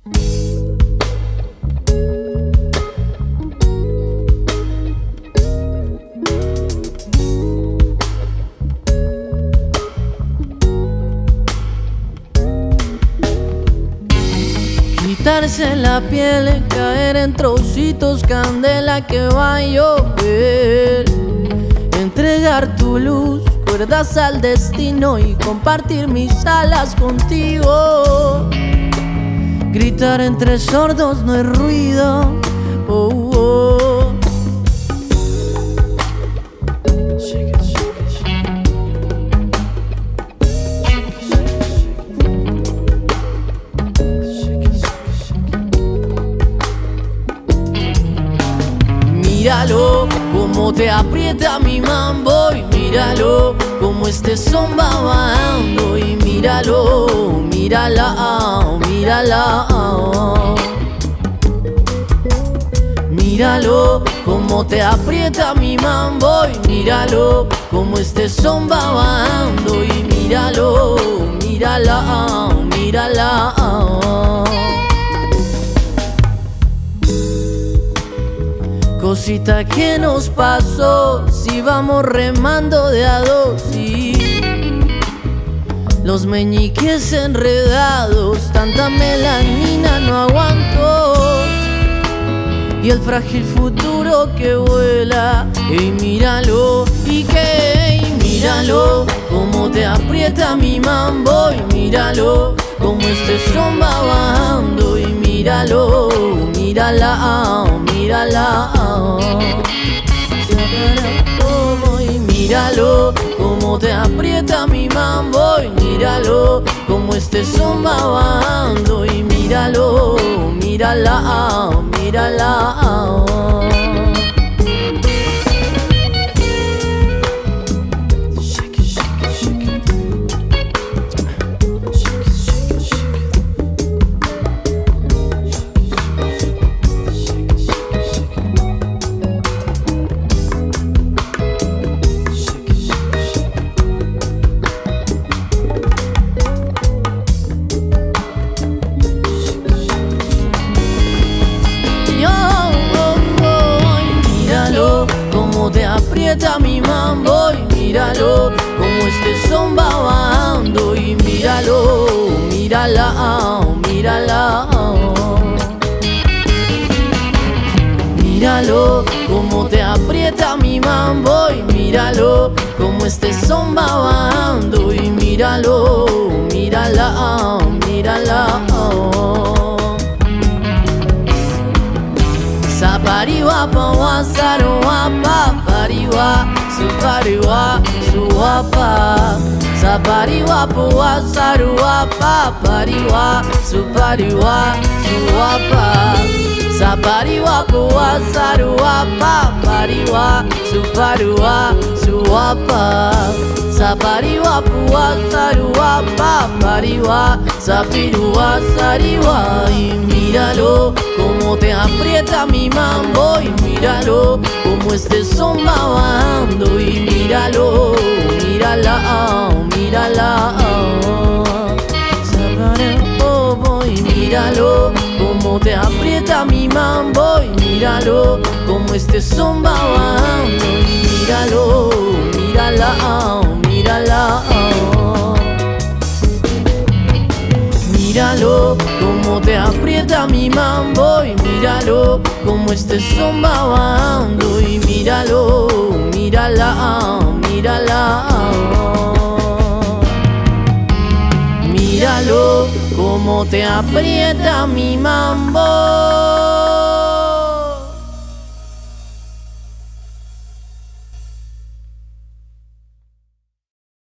Quitarse la piel, caer en trocitos, candela que va a llover. Entregar tu luz, cuerdas al destino y compartir mis alas contigo. Gritar entre sordos no es ruido. Oh, oh. Shake it, shake it, shake it. Shake it, shake it, shake it. Míralo, cómo te aprieta mi mambo, y míralo, cómo este son va bajando, y míralo, mírala, mírala. Míralo, cómo te aprieta mi mambo, y míralo, cómo este son va bajando, y míralo, mírala, mírala. Cosita que nos pasó, si vamos remando de a dos, y los meñiques enredados, tanta melanina no aguantó, y el frágil futuro que vuela. Y míralo, y míralo, cómo te aprieta mi mambo, y míralo, cómo este son va bajando, y míralo, mírala, mírala. Y míralo, cómo te aprieta mi mambo, y míralo, cómo este son va bajando, y míralo, mírala, mírala. Te aprieta mi mambo, y míralo, como este son va bajando, y míralo, mírala, mírala. Míralo, como te aprieta mi mambo, y míralo, como este son va bajando, y míralo, mírala, mírala. Sapariwa pawa saruapa, pariwa supariwa suapa. Sapariwa pawa saruapa, pariwa supariwa suapa. Sapariwa pawa saruapa, pariwa supariwa suapa. Sapariwa pawa saruapa, pariwa sapiriwa sariwa. Y míralo, cómo te aprieta mi mambo, y míralo, cómo este son va bajando, y míralo, mírala, mírala. Y míralo, cómo te aprieta mi mambo, y míralo, cómo este son va bajando, y míralo, mírala, mírala. Míralo, cómo te aprieta mi mambo, y míralo, cómo este son va bajando, y míralo, mírala, mírala. Míralo, cómo te aprieta mi mambo.